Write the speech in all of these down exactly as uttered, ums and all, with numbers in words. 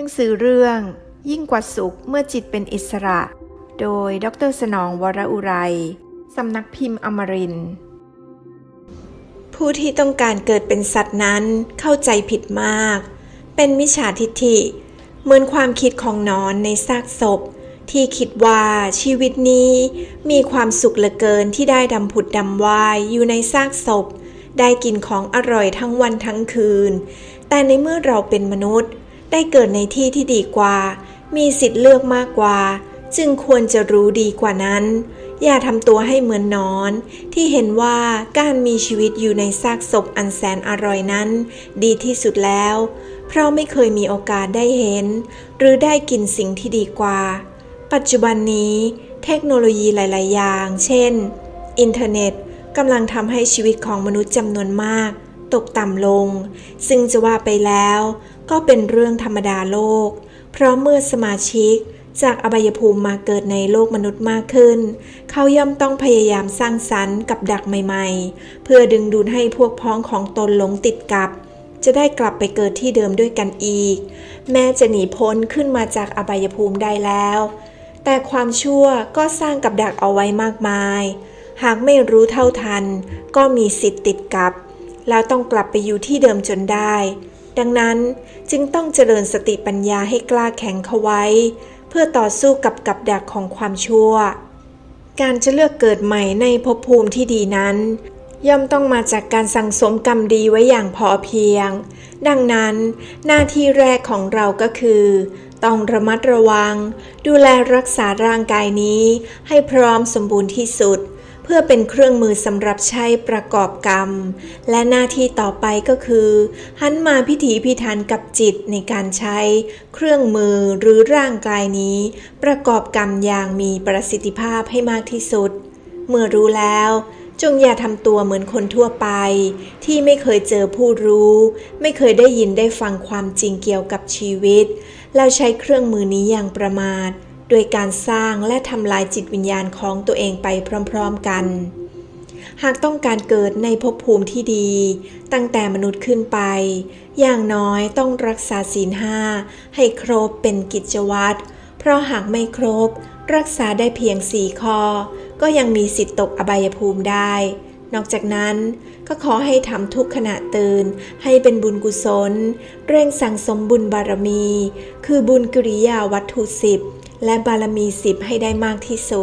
สือเรื่องยิ่งกว่าสุขเมื่อจิตเป็นอิสระโดยดร.สนองวรอุไรสำนักพิมพ์อมรินทร์ผู้ที่ต้องการเกิดเป็นสัตว์นั้นเข้าใจผิดมากเป็นมิจฉาทิฏฐิเหมือนความคิดของนอนในซากศพที่คิดว่าชีวิตนี้มีความสุขเหลือเกินที่ได้ดำผุดดำว่ายอยู่ในซากศพได้กินของอร่อยทั้งวันทั้งคืนแต่ในเมื่อเราเป็นมนุษย์ได้เกิดในที่ที่ดีกว่ามีสิทธิ์เลือกมากกว่าจึงควรจะรู้ดีกว่านั้นอย่าทำตัวให้เหมือนนอนที่เห็นว่าการมีชีวิตอยู่ในซากศพอันแสนอร่อยนั้นดีที่สุดแล้วเพราะไม่เคยมีโอกาสได้เห็นหรือได้กินสิ่งที่ดีกว่าปัจจุบันนี้เทคโนโลยีหลายๆอย่างเช่นอินเทอร์เน็ตกำลังทำให้ชีวิตของมนุษย์จำนวนมากตกต่ำลงซึ่งจะว่าไปแล้วก็เป็นเรื่องธรรมดาโลกเพราะเมื่อสมาชิกจากอบายภูมิมาเกิดในโลกมนุษย์มากขึ้นเขาย่อมต้องพยายามสร้างสรรค์กับดักใหม่ๆเพื่อดึงดูดให้พวกพ้องของตนหลงติดกับจะได้กลับไปเกิดที่เดิมด้วยกันอีกแม้จะหนีพ้นขึ้นมาจากอบายภูมิได้แล้วแต่ความชั่วก็สร้างกับดักเอาไว้มากมายหากไม่รู้เท่าทันก็มีสิทธิ์ติดกับแล้วต้องกลับไปอยู่ที่เดิมจนได้ดังนั้นจึงต้องเจริญสติปัญญาให้กล้าแข็งเข้าไว้เพื่อต่อสู้กับกับดักของความชั่วการจะเลือกเกิดใหม่ในภพภูมิที่ดีนั้นย่อมต้องมาจากการสั่งสมกรรมดีไว้อย่างพอเพียงดังนั้นหน้าที่แรกของเราก็คือต้องระมัดระวังดูแลรักษาร่างกายนี้ให้พร้อมสมบูรณ์ที่สุดเพื่อเป็นเครื่องมือสำหรับใช้ประกอบกรรมและหน้าที่ต่อไปก็คือหันมาพิถีพิถันกับจิตในการใช้เครื่องมือหรือร่างกายนี้ประกอบกรรมอย่างมีประสิทธิภาพให้มากที่สุดเมื่อรู้แล้วจงอย่าทำตัวเหมือนคนทั่วไปที่ไม่เคยเจอผู้รู้ไม่เคยได้ยินได้ฟังความจริงเกี่ยวกับชีวิตแล้วใช้เครื่องมือนี้อย่างประมาทโดยการสร้างและทำลายจิตวิญญาณของตัวเองไปพร้อมๆกันหากต้องการเกิดในภพภูมิที่ดีตั้งแต่มนุษย์ขึ้นไปอย่างน้อยต้องรักษาศีลห้าให้ครบเป็นกิจวัตรเพราะหากไม่ครบรักษาได้เพียงสี่ข้อก็ยังมีสิทธิ์ตกอบายภูมิได้นอกจากนั้นก็ขอให้ทำทุกขณะตื่นให้เป็นบุญกุศลเร่งสั่งสมบุญบารมีคือบุญกิริยาวัตถุสิบและบารมีสิบให้ได้มากที่สุด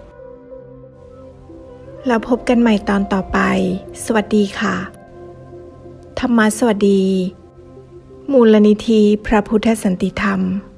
แล้วพบกันใหม่ตอนต่อไปสวัสดีค่ะธรรมะสวัสดีมูลนิธิพระพุทธสันติธรรม